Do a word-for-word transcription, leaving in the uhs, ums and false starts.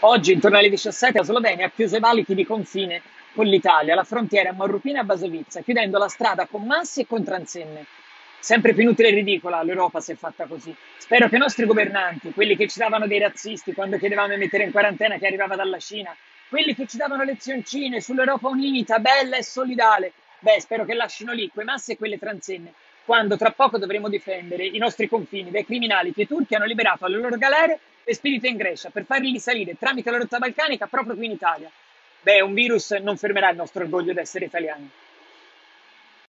Oggi, intorno alle diciassette, la Slovenia ha chiuso i valichi di confine con l'Italia, la frontiera a Marrupina e a Basovizza, chiudendo la strada con massi e con transenne. Sempre più inutile e ridicola l'Europa se è fatta così. Spero che i nostri governanti, quelli che ci davano dei razzisti quando chiedevamo di mettere in quarantena chi arrivava dalla Cina, quelli che ci davano lezioncine sull'Europa unita, bella e solidale, beh, spero che lasciano lì quei massi e quelle transenne, quando tra poco dovremo difendere i nostri confini dai criminali che i turchi hanno liberato alle loro galere e spedite in Grecia per farli risalire tramite la rotta balcanica proprio qui in Italia. Beh, un virus non fermerà il nostro orgoglio di essere italiani.